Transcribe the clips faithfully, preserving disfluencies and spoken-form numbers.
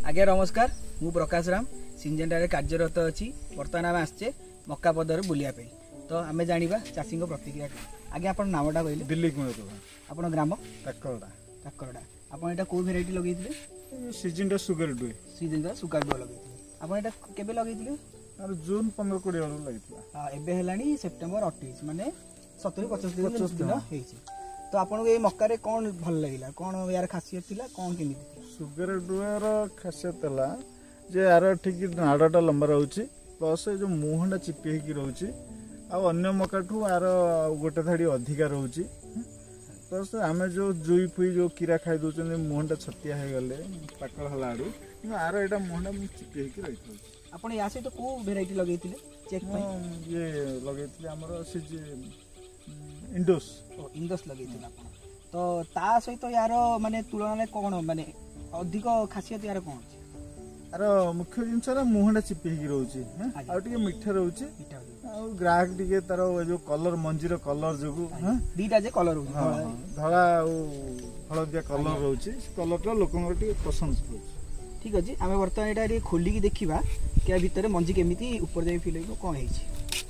आज्ञा नमस्कार मु प्रकाश राम सिंजेंडा कार्यरत अच्छी बर्तमान आम आसचे मक्का पदर बुलियापे तो आम जाना चाषी प्रतिक्रिया आगे आप नामटा कहले दिल्ली कुमार आप ग्राम काकरडा काकरडा आप यहाँ कौ भेराइटी लगे सीजन सुगर डुए सीजन सुगार डुए लगे आप केबे लगे जून पंद्रह कोड़े लगे एबे हेलानी सेप्टेम्बर अट्ठाईस माने सत्तरी पचास दिन पचास दिन होइछि तो आपन ये मक्का रे कौन भल लगिला कौन यार खासियत थिला कौन केमिति सुगर डुएर खासियत है जे यार ठीक नाड़ाटा लंबा रोचे प्लस जो मुहंटा चिपे रोचे अन्य मकाठू यार गोटे धाड़ी अधिका रोचे प्लस आम जो जुई फुई जो कीरा खाई दौरान मुहंटा छतिया हो गले पाकल है आड़ू यार यहाँ मुहंटा चिपे रही था आप या सहित कौ भेराइटी लगे चेक ये लगे इंडोस इंडोस लगे तो ता सहित यार माने तुलना कौन माने अधिक खासियत यार कौन यार मुख्य जिनस मुहंटा चिपे रोचे आगे मीठा रोचे ग्राहक टी तार जो कलर मंजीर कलर जो दीटा जे कलर धला हलदिया कलर रोचे कलर लोक पसंद हो ठीक अच्छे आम बर्तमान यहाँ खोलिकी देखा क्या भितर मंजी केमी ऊपर जाए फिल कौन है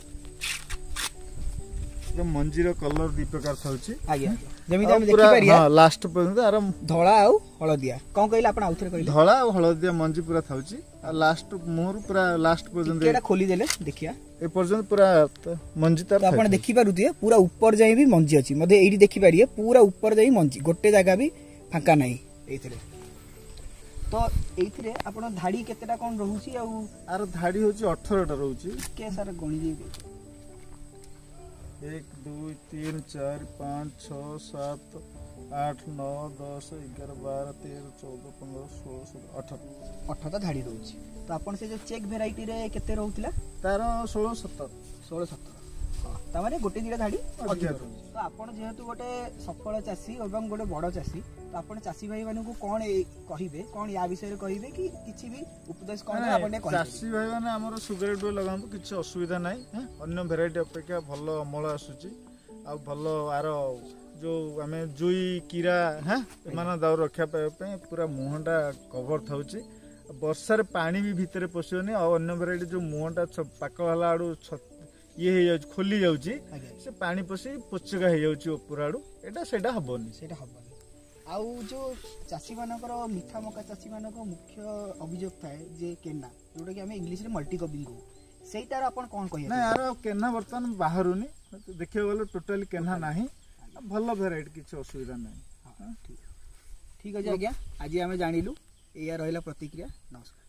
मंजीर कलर दी प्रकार था लास्ट पर्यंत धला आउ हलदिया कौन कहले आप आउथरे कहले धला और हलदिया मंजी पूरा थाउची लास्ट मोर पूरा लास्ट पर्यंत एटा खोली देले देखिया ए पर्यंत पूरा मंजी तार आपण देखि पारुथिए पूरा ऊपर जाई भी मंजी अछि मधे एडी देखि पारिए पूरा ऊपर जाई मंजी गोटे जगह भी फांका नाही एथिरे तो एथिरे आपण धाड़ी केतेटा कोन रहउची आ आर धाड़ी होची अठारह टा रहउची के सर गणी दे एक दुई तीन चार पाँच छः सात आठ नौ दस ग्यारह बारह तेरह चौदह पंद्रह सोलह सत्रह अठारह अठारह धाड़ी रोचे तो आपन से जो चेक भेराइटी रे केते रहउतिला तार सोलह सत्रह सोलह सत्रह ता माने गोटे दिटा धाड़ी तो आपन जेहेतु गोटे सफल चाषी एवं गोटे बड़ चाषी तो आपन चाषी भाई माने को कोन कहिबे कोन या विषय रे कहिबे कि किछि भी उपदेश कोन आपन कहिबे चाषी भाई माने हमर सुगर डुए लगांतु किछि असुविधा नै अन्य भेराइटी अपेक्षा भलो अमल आसुची आ भलो आर जो आम जुई कीरा हाँ एमान दाउ रक्षा पाइबा पूरा मुहंटा कवर थाउची वर्षा रे पानी भी भितर पसियोनी आ अन्य भेराइटी जो मुहंटा पाकल हला आडू ये हो जाउची खोली जाउची से पानी पसी पोचका हो जाउची ऊपर आडू एटा सेटा हबोनी सेटा हबोनी आउ जो चाषी मानकर मिठा मका चाषी मानकर मुख्य अभियोग थाए जे केना जोटा कि हम इंग्लिश रे मल्टी क्रॉपिंग को सेटार आपण कोन कहिया ना यार केना वर्तमान बाहरुनी देखियो गले टोटली केना नाही भलो भेराइटी किछ असुविधा नाही ठीक ठीक अछि आज्ञा आज हम जानिलु एया रहिला प्रतिक्रिया नमस्कार।